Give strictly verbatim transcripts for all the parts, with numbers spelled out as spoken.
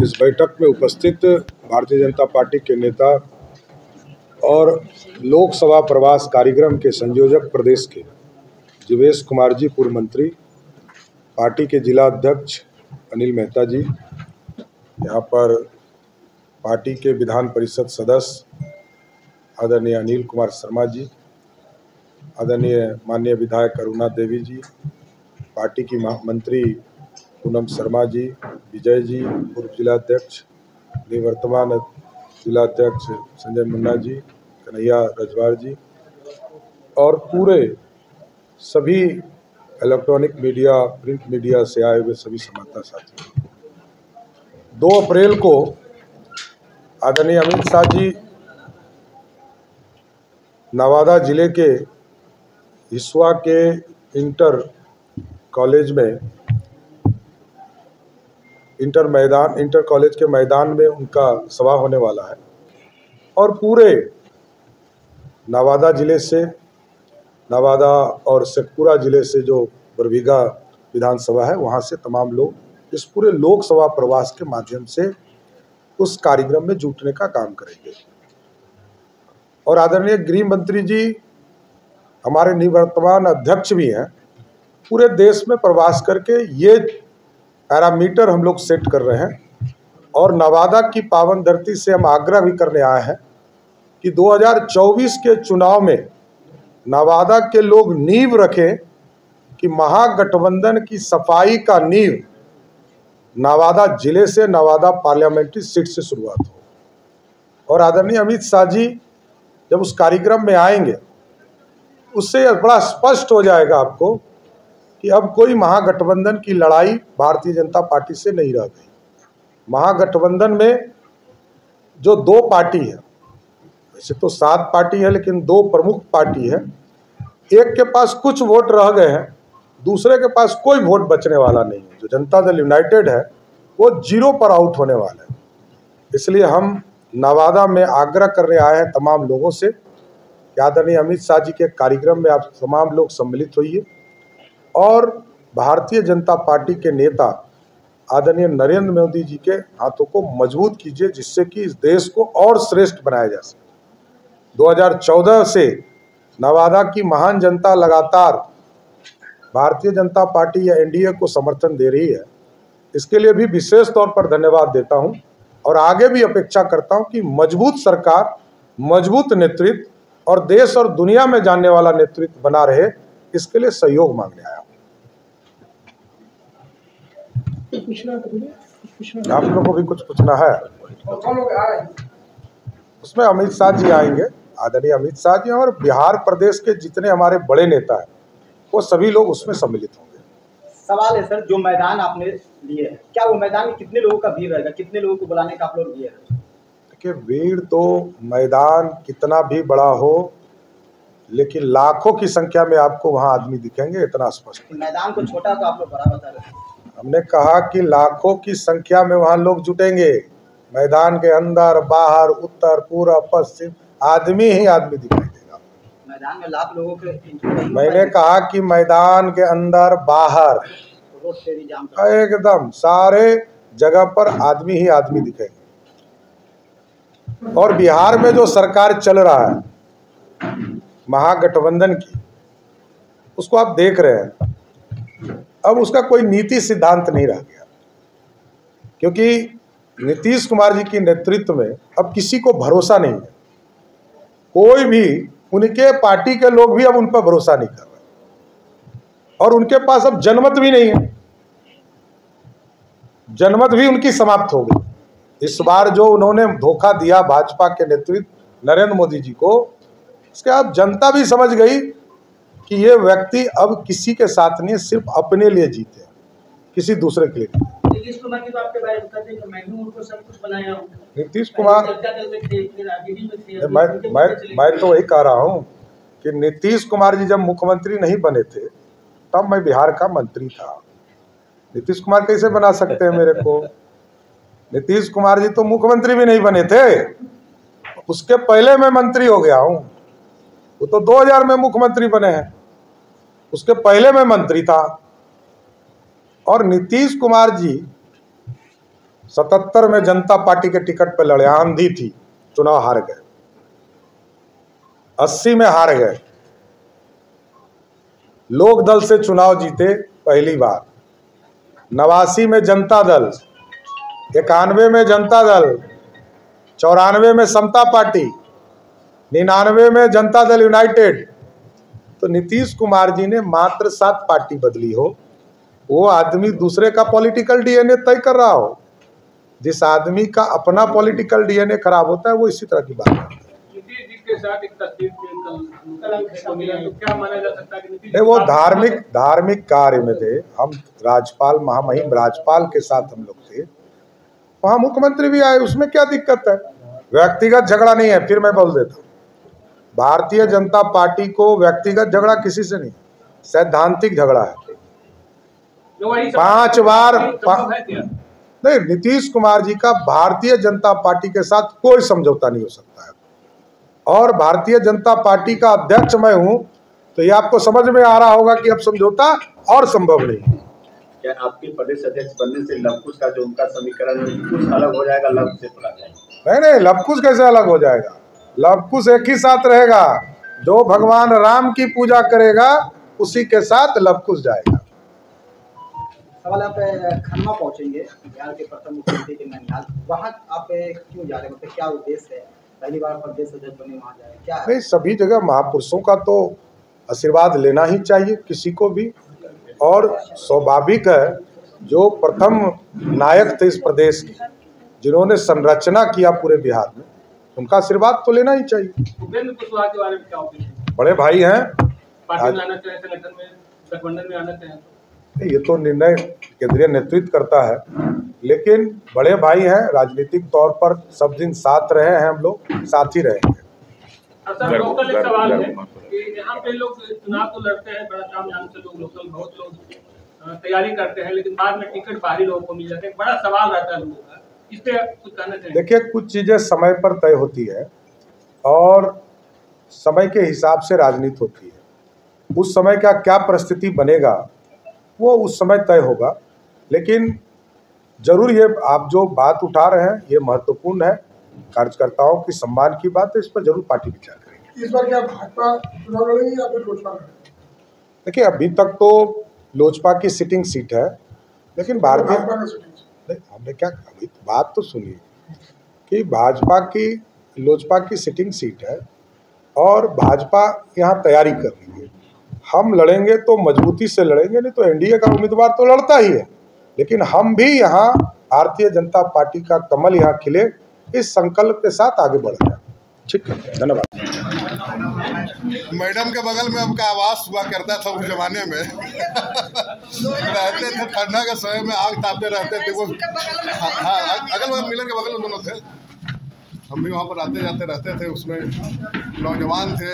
इस बैठक में उपस्थित भारतीय जनता पार्टी के नेता और लोकसभा प्रवास कार्यक्रम के संयोजक प्रदेश के जीवेश कुमार जी, पूर्व मंत्री, पार्टी के जिला अध्यक्ष अनिल मेहता जी, यहाँ पर पार्टी के विधान परिषद सदस्य आदरणीय अनिल कुमार शर्मा जी, आदरणीय माननीय विधायक अरुणा देवी जी, पार्टी की मंत्री पूनम शर्मा जी, विजय जी पूर्व जिलाध्यक्ष, निवर्तमान जिलाध्यक्ष संजय मुन्ना जी, कन्हैया रजवार जी और पूरे सभी इलेक्ट्रॉनिक मीडिया, प्रिंट मीडिया से आए हुए सभी संवाददाता साथी। दो अप्रैल को आदरणीय अमित शाह जी नवादा जिले के हिसुआ के इंटर कॉलेज में इंटर मैदान इंटर कॉलेज के मैदान में उनका सभा होने वाला है और पूरे नवादा जिले से, नवादा और शेखपुरा जिले से जो बरबीघा विधानसभा है वहाँ से तमाम लोग इस पूरे लोकसभा प्रवास के माध्यम से उस कार्यक्रम में जुटने का काम करेंगे। और आदरणीय गृह मंत्री जी हमारे निवर्तमान अध्यक्ष भी हैं। पूरे देश में प्रवास करके ये पैरामीटर हम लोग सेट कर रहे हैं और नवादा की पावन धरती से हम आग्रह भी करने आए हैं कि दो हज़ार चौबीस के चुनाव में नवादा के लोग नींव रखें कि महागठबंधन की सफाई का नींव नवादा जिले से, नवादा पार्लियामेंट्री सीट से शुरुआत हो। और आदरणीय अमित शाह जी जब उस कार्यक्रम में आएंगे उससे बड़ा स्पष्ट हो जाएगा आपको कि अब कोई महागठबंधन की लड़ाई भारतीय जनता पार्टी से नहीं रह गई। महागठबंधन में जो दो पार्टी है, वैसे तो सात पार्टी है लेकिन दो प्रमुख पार्टी है, एक के पास कुछ वोट रह गए हैं, दूसरे के पास कोई वोट बचने वाला नहीं है। जो जनता दल यूनाइटेड है वो जीरो पर आउट होने वाला है। इसलिए हम नवादा में आग्रह करने आए हैं तमाम लोगों से कि आदरणीय अमित शाह जी के कार्यक्रम में आप तमाम लोग सम्मिलित होइए और भारतीय जनता पार्टी के नेता आदरणीय नरेंद्र मोदी जी के हाथों को मजबूत कीजिए, जिससे कि इस देश को और श्रेष्ठ बनाया जा सके। दो हज़ार चौदह से नवादा की महान जनता लगातार भारतीय जनता पार्टी या एनडीए को समर्थन दे रही है। इसके लिए भी विशेष तौर पर धन्यवाद देता हूं और आगे भी अपेक्षा करता हूं कि मजबूत सरकार, मजबूत नेतृत्व और देश और दुनिया में जानने वाला नेतृत्व बना रहे, इसके लिए सहयोग मांगने आया हूं। आप लोगों को भी कुछ पूछना है? उसमें अमित शाह जी आएंगे, आदरणीय अमित शाह जी, और बिहार प्रदेश के जितने हमारे बड़े नेता हैं वो सभी लोग उसमें सम्मिलित होंगे। सवाल है सर, जो मैदान आपने लिए है, क्या वो मैदान में कितने लोगों का भीड़ रहेगा? कितने लोगों को बुलाने का आप लोग लिए है? देखिए, भीड़ तो मैदान कितना भी बड़ा हो लेकिन लाखों की संख्या में आपको वहां आदमी दिखेंगे, इतना स्पष्ट। मैदान को छोटा तो आप लोग बड़ा बता रहे हैं। हमने कहा कि लाखों की संख्या में वहां लोग जुटेंगे। मैदान के अंदर, बाहर, उत्तर, पूर्व, पश्चिम आदमी ही आदमी दिखाई देगा। मैदान में लाख लोगों के, मैंने कहा कि मैदान के अंदर, बाहर एकदम सारे जगह पर आदमी ही आदमी दिखेंगे। और बिहार में जो सरकार चल रहा है महागठबंधन की, उसको आप देख रहे हैं। अब उसका कोई नीति सिद्धांत नहीं रह गया, क्योंकि नीतीश कुमार जी के नेतृत्व में अब किसी को भरोसा नहीं है। कोई भी, उनके पार्टी के लोग भी अब उन पर भरोसा नहीं कर रहे और उनके पास अब जनमत भी नहीं है। जनमत भी उनकी समाप्त हो गई। इस बार जो उन्होंने धोखा दिया भाजपा के नेतृत्व नरेंद्र मोदी जी को, इसके बाद जनता भी समझ गई कि ये व्यक्ति अब किसी के साथ नहीं, सिर्फ अपने लिए जीते हैं, किसी दूसरे के लिए नहीं। नीतीश कुमार की तो आपके बारे में कहते हैं कि मैंने उनको सब कुछ बनाया हूं। नीतीश कुमार, मैं मैं मैं तो वही कह रहा हूँ कि नीतीश कुमार जी जब मुख्यमंत्री नहीं बने थे तब मैं बिहार का मंत्री था। नीतीश कुमार कैसे बना सकते हैं मेरे को? नीतीश कुमार जी तो मुख्यमंत्री भी नहीं बने थे, उसके पहले मैं मंत्री हो गया हूँ। वो तो दो हज़ार में मुख्यमंत्री बने हैं, उसके पहले मैं मंत्री था। और नीतीश कुमार जी सतहत्तर में जनता पार्टी के टिकट पर लड़े, आंधी थी, चुनाव हार गए। अस्सी में हार गए, लोक दल से चुनाव जीते पहली बार। नवासी में जनता दल, इक्यानवे में जनता दल, चौरानवे में समता पार्टी, निन्यानवे में जनता दल यूनाइटेड। तो नीतीश कुमार जी ने मात्र सात पार्टी बदली हो। वो आदमी दूसरे का पॉलिटिकल डीएनए तय कर रहा हो। जिस आदमी का अपना पॉलिटिकल डीएनए खराब होता है वो इसी तरह की बात करता है। नीतीश जी के साथ एक तस्वीर तो क्या माना जा सकता है कि नीतीश नहीं, वो धार्मिक धार्मिक कार्य में थे। हम राज्यपाल, महामहिम राज्यपाल के साथ हम लोग थे, वहाँ मुख्यमंत्री भी आए, उसमें क्या दिक्कत है? व्यक्तिगत झगड़ा नहीं है। फिर मैं बोल देता हूँ, भारतीय जनता पार्टी को व्यक्तिगत झगड़ा किसी से नहीं, सैद्धांतिक झगड़ा है। पांच बार पा... नहीं, नीतीश कुमार जी का भारतीय जनता पार्टी के साथ कोई समझौता नहीं हो सकता है। और भारतीय जनता पार्टी का अध्यक्ष मैं हूं, तो ये आपको समझ में आ रहा होगा कि अब समझौता और संभव नहीं है। क्या आपके प्रदेश अध्यक्ष बनने से लवकुश का जो उनका समीकरण कुछ अलग हो जाएगा, लव से थोड़ा जाएगा? नहीं नहीं, लवकुश कैसे अलग हो जाएगा? लवकुश एक ही साथ रहेगा। जो भगवान राम की पूजा करेगा उसी के साथ लवकुश जाएगा। सवाल, आप खन्ना पहुंचेंगे, बिहार के प्रथम मुख्यमंत्री के ननिहाल, वहाँ आप क्यों जा रहे हैं? मतलब क्या उद्देश्य है? पहली बार प्रदेश अध्यक्ष बने, वहाँ जा रहे हैं, क्या है? नहीं, सभी जगह महापुरुषों का तो आशीर्वाद लेना ही चाहिए किसी को भी। और स्वाभाविक है, जो प्रथम नायक थे इस प्रदेश के, जिन्होंने संरचना किया पूरे बिहार में, उनका आशीर्वाद तो लेना ही चाहिए। उपेंद्र कुशवाहा के बारे में क्या ओपिनियन? बड़े भाई हैं, पार्टी में आना चाहे, संगठन में, गठबंधन में आना चाहे, ये तो निर्णय केंद्रीय नेतृत्व करता है, लेकिन बड़े भाई हैं, राजनीतिक तौर पर सब दिन साथ रहे हैं, हम लोग साथ ही रहेंगे। सर, लोकल एक सवाल है कि यहाँ पे लोग चुनाव तो लड़ते हैं, बड़ा काम धाम से लोग लोकल बहुत लोग तैयारी करते हैं, लेकिन बाद में टिकट बाहरी लोगों को मिल जाते हैं। बड़ा सवाल रहता है लोगों का, इस पे कुछ कहना चाहिए? देखिए, कुछ चीजें समय पर तय होती है और समय के हिसाब से राजनीति होती है। उस समय का क्या परिस्थिति बनेगा वो उस समय तय होगा। लेकिन जरूर ये आप जो बात उठा रहे हैं ये महत्वपूर्ण है, कार्यकर्ताओं की सम्मान की बात है, इस पर जरूर पार्टी विचार करेगी। इस बार क्या भाजपा चुनाव लड़ेगी या फिर लोजपा? देखिए, अभी तक तो लोजपा की सिटिंग सीट है, लेकिन भारतीय नहीं, हमने क्या अभी बात तो सुनिए कि भाजपा की लोजपा की सिटिंग सीट है और भाजपा यहाँ तैयारी कर रही है। हम लड़ेंगे तो मजबूती से लड़ेंगे, नहीं तो एनडीए का उम्मीदवार तो लड़ता ही है, लेकिन हम भी यहाँ भारतीय जनता पार्टी का कमल यहाँ खिले, इस संकल्प के साथ आगे बढ़ रहे हैं। ठीक है, धन्यवाद। मैडम के बगल में हमका आवास हुआ करता था उस जमाने में रहते थे, ठंडा के समय में आग तापते रहते थे वो। हाँ, हाँ, अगल बगल मिलन के बगल में दोनों थे। हम भी वहाँ पर आते जाते रहते थे। उसमें नौजवान थे,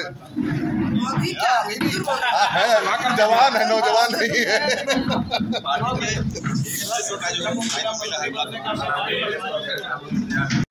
है जवान है, नौजवान नहीं है।